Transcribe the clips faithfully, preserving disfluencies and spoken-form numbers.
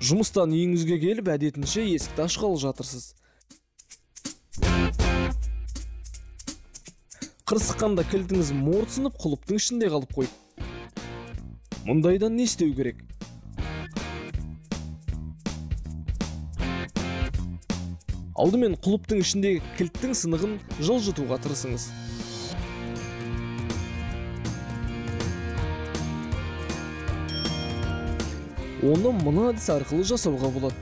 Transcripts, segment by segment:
Жұмыстан үйіңізге келіп, әдетінше есікті ашқалы жатырсыз. Қырсыққанда кілтіңіз морсынып, құлыптың ішінде қалып қойды. Мұндайдан не істеу керек? Алдымен құлыптың ішіндегі кілттің сынығын жылжытуға тырысыңыз. Оны мына әдіс арқылы жасауға болады.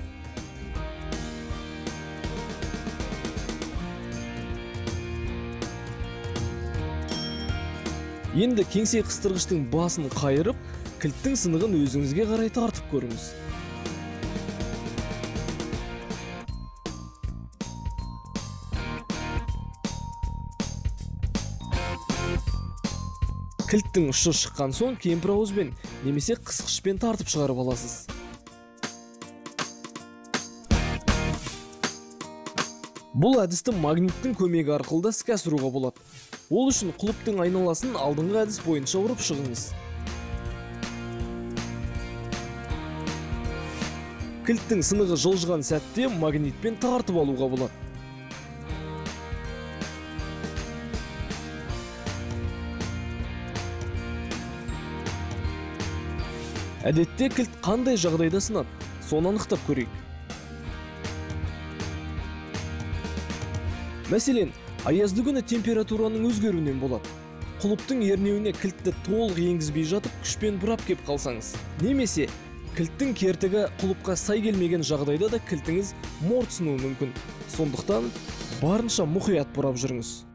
Енді кеңсе қыстырғыштың басын қайырып, кілттің сынығын өзіңізге қарай тартып көріңіз. Кілттің ұшы шыққан соң кемпірауызбен немесе қысқышпен тартып шығарып аласыз. Бұл әдісті магниттің көмегі арқылы да іске асыруға болады. Ол үшін құлыптың айналасын алдыңғы әдіс бойынша ұрып шығыңыз. Кілттің сынығы жылжыған сәтте магнитпен тартып алуға болады. Әдетте кілт қандай жағдайда сынады, соны анықтап көрейік. Мәселен, аязды күні температураның өзгеруінен болады. Құлыптың ернеуіне кілтті толық енгізбей жатып, күшпен бұрап кеп қалсаңыз. Немесе, кілттің кертігі құлыпқа сай келмеген жағдайда да кілтіңіз морсынуы мүмкін. Сондықтан, барынша мұқият бұрап жүріңіз.